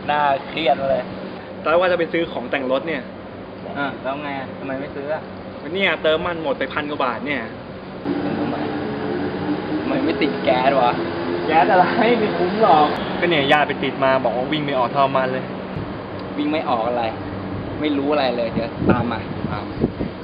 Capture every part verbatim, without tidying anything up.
น่าเครียดเลยตอนว่าจะไปซื้อของแต่งรถเนี่ยอ่าแล้วไงทำไมไม่ซื้ออ่ะวันนี้เติมมันหมดไปพันกว่าบาทเนี่ยทำไมทำไมไม่ติดแก๊สวะแก๊สอะไรไม่คุ้มหรอกก็เนี่ยญาติไปติดมาบอกว่าวิ่งไม่ออกทรมานเลยวิ่งไม่ออกอะไรไม่รู้อะไรเลยเดี๋ยวตามมาตาม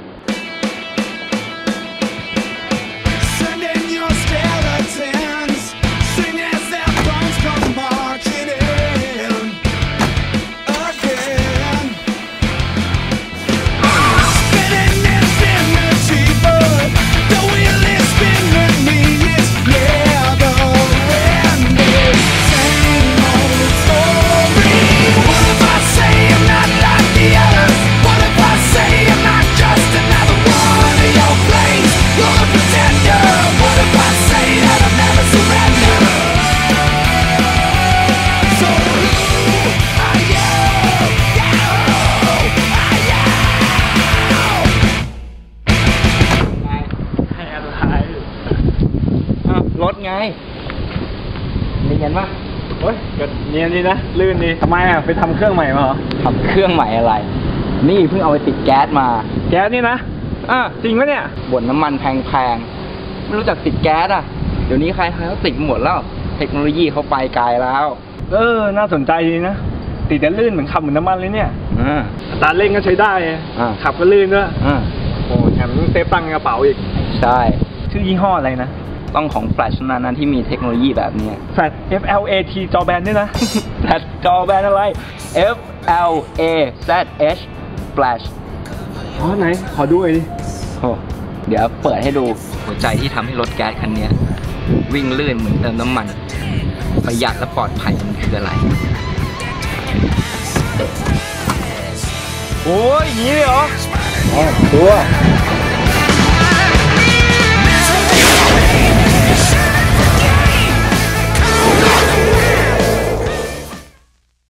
รถไงเนียนปะโอ้ยก็เนียนดีนะลื่นดีทำไมอ่ะไปทำเครื่องใหม่มาเหรอทำเครื่องใหม่อะไรนี่เพิ่งเอาไปติดแก๊สมาแก๊สนี่นะอ่ะจริงปะเนี่ยบ่นน้ำมันแพงๆไม่รู้จักติดแก๊สอ่ะเดี๋ยวนี้ใครๆเขาติดหมดแล้วเทคโนโลยีเขาไปไกลแล้วเออน่าสนใจดีนะติดแต่ลื่นเหมือนขับเหมือนน้ำมันเลยเนี่ยอ่าตาเร่งก็ใช้ได้ขับก็ลื่นด้วยอ่าโอ้แถมเซฟตังค์ในกระเป๋าอีกใช่ชื่อยี่ห้ออะไรนะต้องของแฟลชนั้นนั้นที่มีเทคโนโลยีแบบนี้แฟลช F L A T จอแบนด้วยนะแฟลชจอแบนอะไร F L A Z H Flash อ๋อไหนขอดูหน่อยดิโอ้เดี๋ยวเปิดให้ดูหัวใจที่ทำให้รถแก๊สคันนี้วิ่งลื่นเหมือนเติมน้ำมันประหยัดและปลอดภัยมันคืออะไรโอ้ยอย่างนี้เลยเหรออ๋อตัว